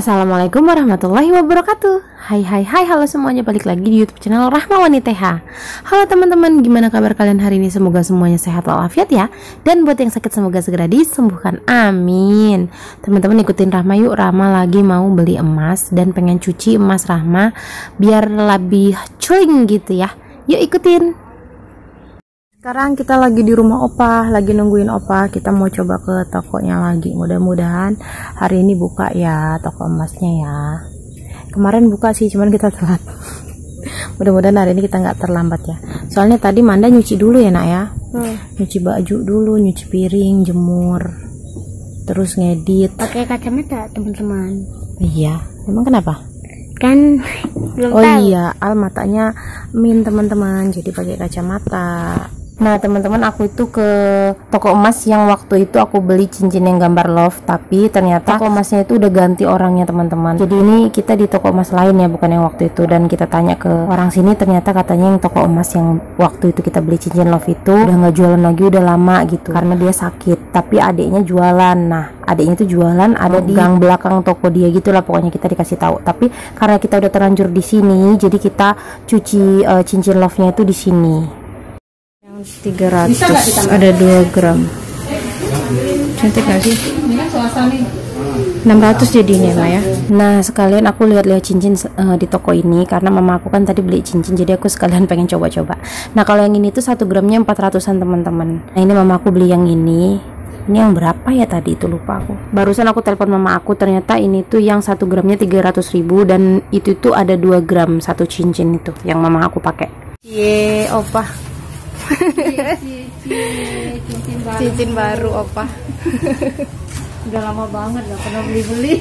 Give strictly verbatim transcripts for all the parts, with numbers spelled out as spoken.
Assalamualaikum warahmatullahi wabarakatuh. Hai hai hai, halo semuanya, balik lagi di YouTube channel Rahma Waniteha. Halo teman-teman, gimana kabar kalian hari ini? Semoga semuanya sehat walafiat ya. Dan buat yang sakit semoga segera disembuhkan, amin. Teman-teman ikutin Rahma yuk. Rahma lagi mau beli emas dan pengen cuci emas Rahma biar lebih culing gitu ya. Yuk ikutin. Sekarang kita lagi di rumah Opa, lagi nungguin Opa. Kita mau coba ke tokonya lagi. Mudah-mudahan hari ini buka ya toko emasnya ya. Kemarin buka sih, cuman kita telat. Mudah-mudahan hari ini kita nggak terlambat ya. Soalnya tadi Manda nyuci dulu ya nak ya. Hmm. Nyuci baju dulu, nyuci piring, jemur, terus ngedit. Pakai kacamata teman-teman. Iya, emang kenapa? Kan belum oh tahu. iya, al matanya min teman-teman, jadi pakai kacamata. Nah teman-teman, aku itu ke toko emas yang waktu itu aku beli cincin yang gambar love, tapi ternyata toko emasnya itu udah ganti orangnya teman-teman. Jadi ini kita di toko emas lain ya, bukan yang waktu itu. Dan kita tanya ke orang sini, ternyata katanya yang toko emas yang waktu itu kita beli cincin love itu udah nggak jualan lagi, udah lama gitu, karena dia sakit. Tapi adiknya jualan. Nah adiknya itu jualan ada di gang belakang toko dia gitulah, pokoknya kita dikasih tahu. Tapi karena kita udah terlanjur di sini, jadi kita cuci uh, cincin love-nya itu di sini. tiga ratus ada dua gram. Cantik gak sih? enam ratus jadinya Mbak ya. Nah sekalian aku lihat-lihat cincin uh, di toko ini, karena mama aku kan tadi beli cincin, jadi aku sekalian pengen coba-coba. Nah kalau yang ini tuh satu gramnya empat ratusan teman-teman. Nah ini mama aku beli yang ini. Ini yang berapa ya tadi itu, lupa aku. Barusan aku telepon mama aku, ternyata ini tuh yang satu gramnya tiga ratus ribu, dan itu tuh ada dua gram satu cincin itu yang mama aku pakai. Ye Opa. Cincin baru. Cincin baru Opa. Udah lama banget gak pernah beli-beli.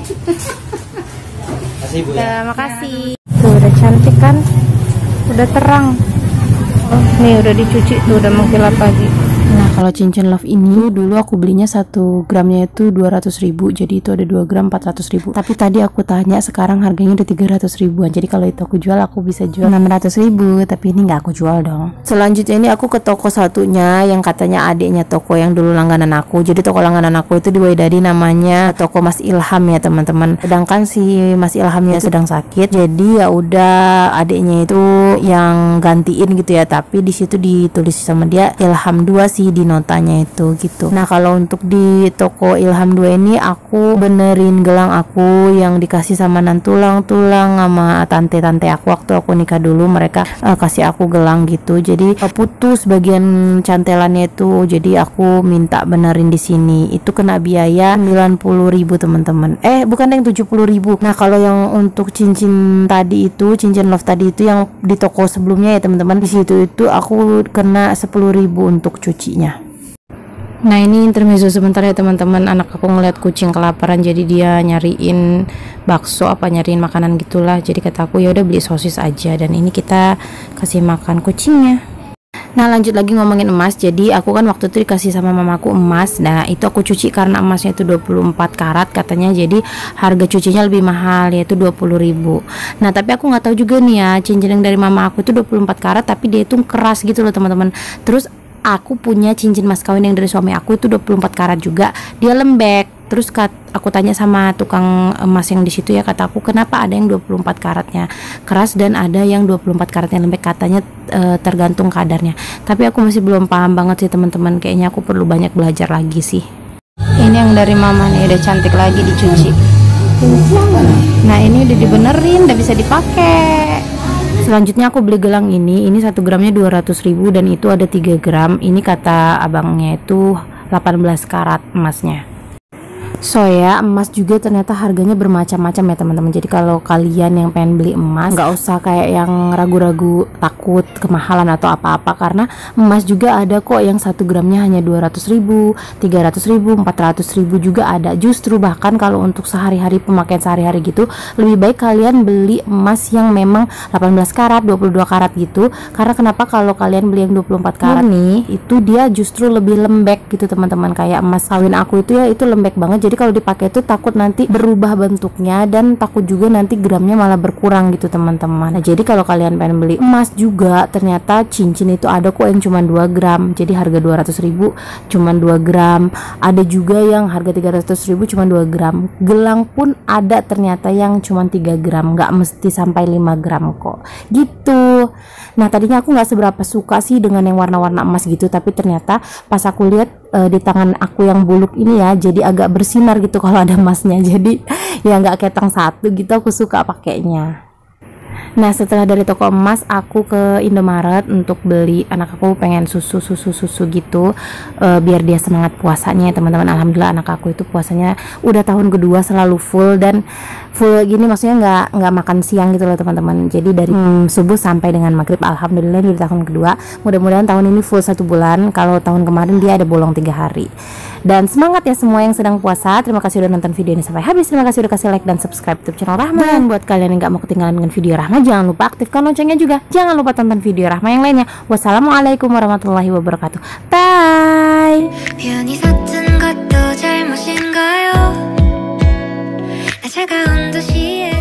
Makasih Bu ya. Makasih. Tuh udah cantik kan? Udah terang. Oh, nih udah dicuci tuh, udah mengkilap lagi. Nah kalau cincin love ini dulu aku belinya satu gramnya itu dua ratus ribu, jadi itu ada dua gram empat ratus ribu. Tapi tadi aku tanya, sekarang harganya udah tiga ratus ribuan. Jadi kalau itu aku jual, aku bisa jual enam ratus ribu, tapi ini nggak aku jual dong. Selanjutnya ini aku ke toko satunya yang katanya adiknya toko yang dulu langganan aku. Jadi toko langganan aku itu di Wedadi, namanya toko Mas Ilham ya teman-teman. Sedangkan si Mas Ilhamnya sedang sakit, jadi ya udah adiknya itu yang gantiin gitu ya. Tapi di situ ditulis sama dia Ilham dua sih di notanya itu gitu. Nah kalau untuk di toko Ilham dua ini aku benerin gelang aku yang dikasih sama nantulang-tulang sama tante-tante aku waktu aku nikah dulu. Mereka uh, kasih aku gelang gitu, jadi uh, putus bagian cantelannya itu, jadi aku minta benerin di sini. Itu kena biaya sembilan puluh ribu teman-teman. Eh bukan yang tujuh puluh ribu. Nah kalau yang untuk cincin tadi itu, cincin love tadi itu yang di toko sebelumnya ya teman-teman, di situ itu aku kena sepuluh ribu untuk cuci. Nah ini intermezzo sebentar ya teman-teman. Anak aku ngeliat kucing kelaparan, jadi dia nyariin bakso apa nyariin makanan gitulah. Jadi kata aku ya udah beli sosis aja, dan ini kita kasih makan kucingnya. Nah lanjut lagi ngomongin emas. Jadi aku kan waktu itu dikasih sama mamaku emas. Nah itu aku cuci karena emasnya itu dua puluh empat karat katanya, jadi harga cucinya lebih mahal, yaitu dua puluh ribu. Nah tapi aku nggak tahu juga nih ya, cincin yang dari mama aku itu dua puluh empat karat, tapi dia itu keras gitu loh teman-teman. Terus aku punya cincin mas kawin yang dari suami aku itu dua puluh empat karat juga, dia lembek. Terus kat, aku tanya sama tukang emas yang di situ ya, kata aku kenapa ada yang dua puluh empat karatnya keras dan ada yang dua puluh empat karatnya lembek, katanya e, tergantung kadarnya. Tapi aku masih belum paham banget sih teman-teman, kayaknya aku perlu banyak belajar lagi sih. Ini yang dari mama nih, udah cantik lagi dicuci. Nah ini udah dibenerin, udah bisa dipakai. Selanjutnya aku beli gelang ini, ini satu gramnya dua ratus ribu dan itu ada tiga gram. Ini kata abangnya itu delapan belas karat emasnya. So ya, emas juga ternyata harganya bermacam-macam ya teman-teman. Jadi kalau kalian yang pengen beli emas, nggak usah kayak yang ragu-ragu takut kemahalan atau apa-apa, karena emas juga ada kok yang satu gramnya hanya dua ratus ribu, tiga ratus ribu, empat ratus ribu juga ada. Justru bahkan kalau untuk sehari-hari, pemakaian sehari-hari gitu, lebih baik kalian beli emas yang memang delapan belas karat, dua puluh dua karat gitu. Karena kenapa, kalau kalian beli yang dua puluh empat karat nih, itu dia justru lebih lembek gitu teman-teman. Kayak emas kawin aku itu ya, itu lembek banget. Jadi Jadi kalau dipakai itu takut nanti berubah bentuknya dan takut juga nanti gramnya malah berkurang gitu teman-teman. Nah, jadi kalau kalian pengen beli emas juga, ternyata cincin itu ada kok yang cuma dua gram. Jadi harga dua ratus ribu cuma dua gram. Ada juga yang harga tiga ratus ribu cuma dua gram. Gelang pun ada ternyata yang cuma tiga gram, nggak mesti sampai lima gram kok gitu. Nah, tadinya aku nggak seberapa suka sih dengan yang warna-warna emas gitu, tapi ternyata pas aku lihat e, di tangan aku yang buluk ini ya, jadi agak bersinar gitu kalau ada emasnya. Jadi ya nggak ketang satu gitu, aku suka pakainya. Nah, setelah dari toko emas aku ke Indomaret untuk beli, anak aku pengen susu susu susu gitu, uh, biar dia semangat puasanya ya teman-teman. Alhamdulillah anak aku itu puasanya udah tahun kedua selalu full, dan full gini maksudnya nggak nggak makan siang gitu loh teman-teman. Jadi dari hmm, subuh sampai dengan maghrib, alhamdulillah di tahun kedua. Mudah-mudahan tahun ini full satu bulan. Kalau tahun kemarin dia ada bolong tiga hari. Dan semangat ya semua yang sedang puasa. Terima kasih udah nonton video ini sampai habis. Terima kasih udah kasih like dan subscribe YouTube channel Rahma. Dan buat kalian yang nggak mau ketinggalan dengan video Rahma, jangan lupa aktifkan loncengnya juga. Jangan lupa tonton video Rahma yang lainnya. Wassalamualaikum warahmatullahi wabarakatuh. Bye. 편히 샀던 것도 잘못인가요? 나 차가운 도시에